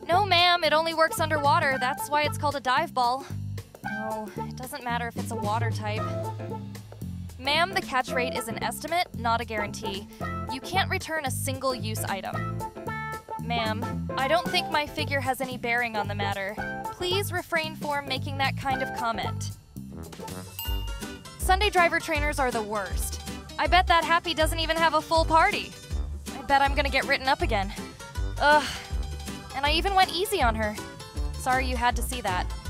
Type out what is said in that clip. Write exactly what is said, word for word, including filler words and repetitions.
No, ma'am, it only works underwater. That's why it's called a dive ball. No, it doesn't matter if it's a water type. Ma'am, the catch rate is an estimate, not a guarantee. You can't return a single-use item. Ma'am, I don't think my figure has any bearing on the matter. Please refrain from making that kind of comment. Sunday driver trainers are the worst. I bet that Happy doesn't even have a full party. I bet I'm gonna get written up again. Ugh. And I even went easy on her. Sorry you had to see that.